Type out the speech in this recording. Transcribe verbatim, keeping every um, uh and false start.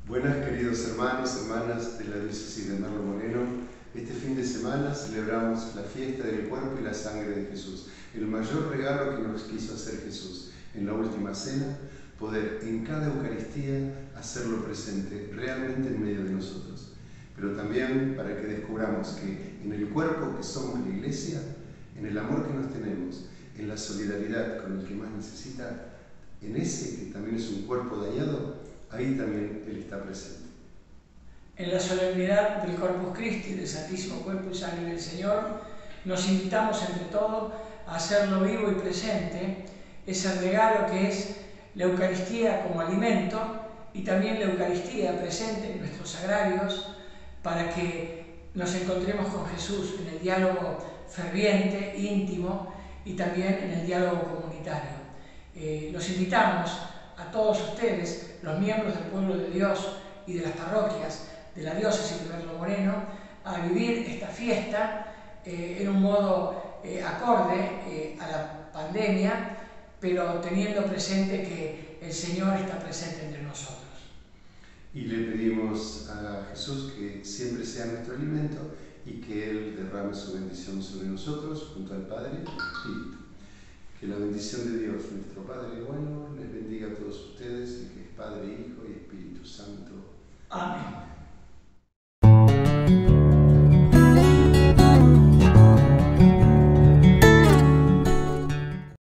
Buenas, queridos hermanos, hermanas de la diócesis de Merlo Moreno. Este fin de semana celebramos la fiesta del cuerpo y la sangre de Jesús, el mayor regalo que nos quiso hacer Jesús en la última cena, poder en cada Eucaristía hacerlo presente realmente en medio de nosotros. Pero también para que descubramos que en el cuerpo que somos la Iglesia, en el amor que nos tenemos, en la solidaridad con el que más necesita, en ese que también es un cuerpo dañado, ahí también Él está presente. En la solemnidad del Corpus Christi, del Santísimo Cuerpo y Sangre del Señor, nos invitamos entre todos a hacerlo vivo y presente, ese regalo que es la Eucaristía como alimento y también la Eucaristía presente en nuestros sagrarios, para que nos encontremos con Jesús en el diálogo ferviente, íntimo y también en el diálogo comunitario. Eh, los invitamos a todos ustedes, los miembros del pueblo de Dios y de las parroquias de la diócesis de Merlo Moreno, a vivir esta fiesta eh, en un modo eh, acorde eh, a la pandemia, pero teniendo presente que el Señor está presente entre nosotros. Y le pedimos a Jesús que siempre sea nuestro alimento y que Él derrame su bendición sobre nosotros, junto al Padre y al Espíritu. Que la bendición de Dios, nuestro Padre bueno, les bendiga a todos ustedes, el que es Padre, Hijo y Espíritu Santo. Amén.